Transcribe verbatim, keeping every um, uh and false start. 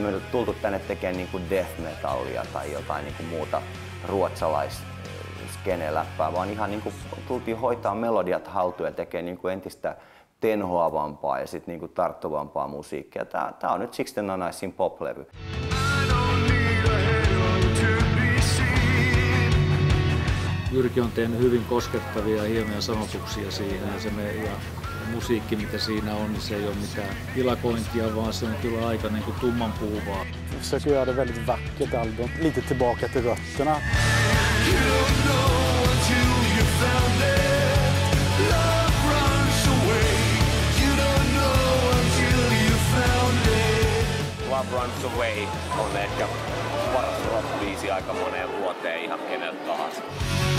me tultu tänne tekemään niin kuin death metallia tai jotain niin kuin muuta ruotsalais-skeneläppää, vaan ihan niin kuin tultiin hoitaa melodiat haltuun ja tekee niin kuin entistä tenhoavampaa ja sit niin kuin tarttuvampaa musiikkia. Tää, tää on nyt Sixten and Icen pop-levy. Jyrki on tehnyt hyvin koskettavia ja hienoja sanotuksia siihen ja, se me, ja musiikki mitä siinä on, niin se ei ole mitään ilakointia, vaan se on kyllä aika niin kuin tummanpuhuvaa. Försöker göra det väldigt vackert album, lite tillbaka till rötterna. Love Runs Away on ehkä paras rock-biisi aika moneen vuoteen ihan keneltä tahansa.